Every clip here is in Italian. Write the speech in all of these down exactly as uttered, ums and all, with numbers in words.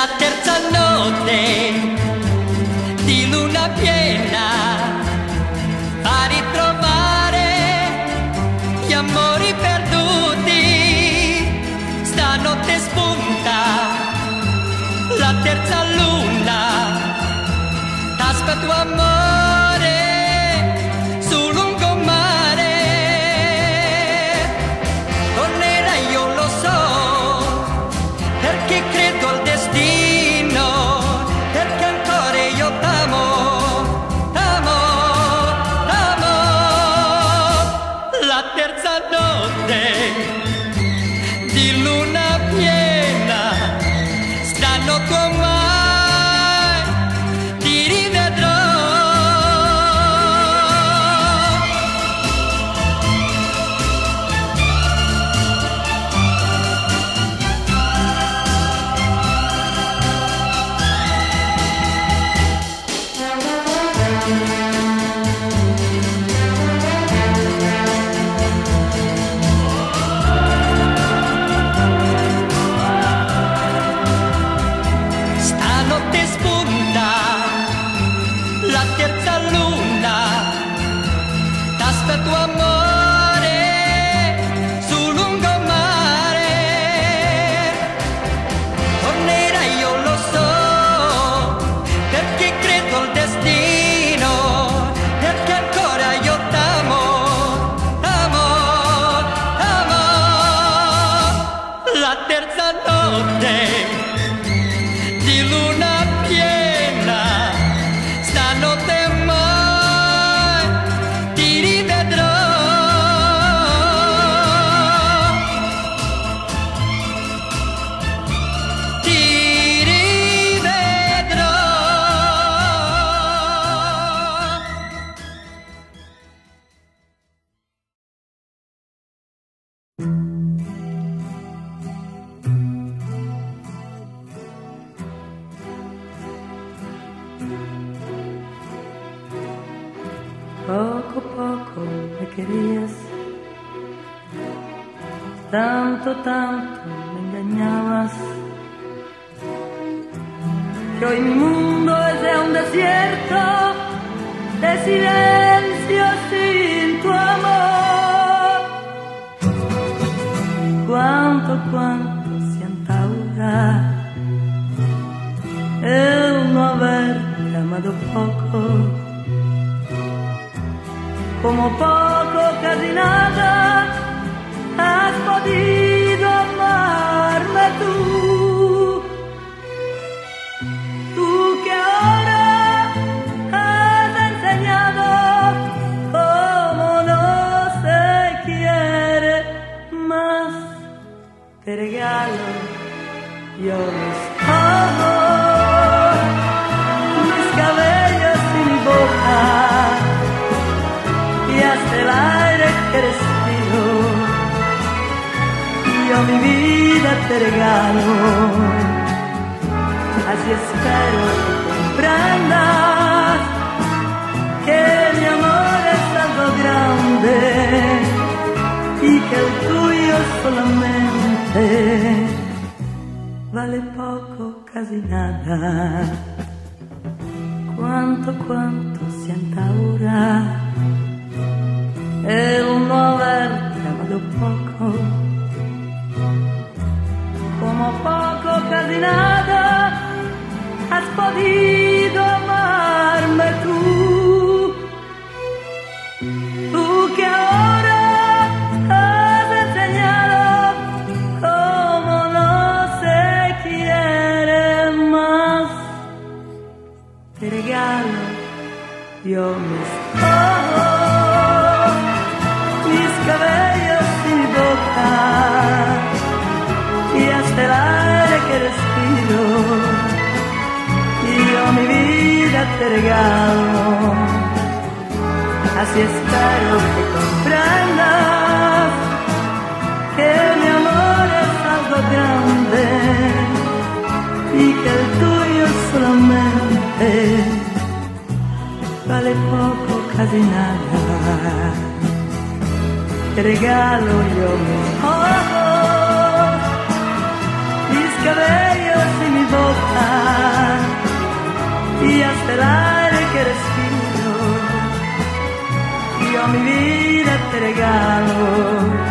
La terza notte di luna piena a ritrovare gli amori perduti. Stanotte spunta la terza luna, t'aspetto amore sul lungomare. Tornerai, io lo so, perché credo al destino, perché ancora io t'amo, t'amo, t'amo. La terza notte di luna piena, stanotte ormai ti rivedrò. Stanotte spunta la terza luna, t'aspetto amore sul lungomare. Tornerai, io lo so, perché credo al destino, perché ancora io t'amo, t'amo, t'amo. La terza notte di luna piena, stanotte mai ti rivedrò. Ti rivedrò. Poco poco me querías, tanto, tanto me engañabas, que hoy mi mundo es de un desierto de silencio sin tu amor. Cuánto, cuánto siento ahora el no haberte amado poco. Como poco, casi nada, has podido amarme tú. Tú que ahora has enseñado cómo no se quiere más. Te regalo yo mis ojos, mis cabellos y mi boca, y hasta el aire que respiro. Yo mi vida te regalo, así espero que comprendas que mi amor es algo grande y que el tuyo solamente vale poco, casi nada. Cuánto, cuánto siento ahora el no haberte amado poco. Como poco, casi nada, has podido amarme tú. Tú que ahora has enseñado cómo no se quiere más. Te regalo yo mis ojos, mis cabellos y mi boca, y hasta el aire que respiro. Y yo mi vida te regalo, así espero que comprendas que mi amor es algo grande y que el tuyo solamente vale poco, casi nada. Te regalo yo mis ojos, mis cabellos y mi boca y hasta el aire que respiro, yo mi vida te regalo.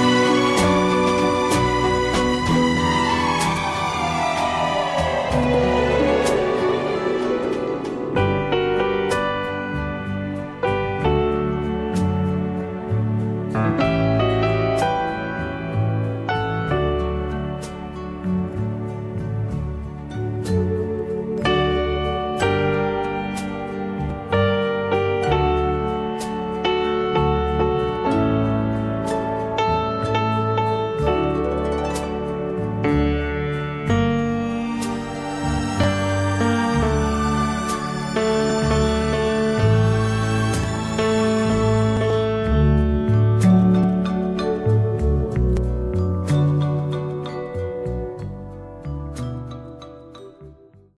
Thank you.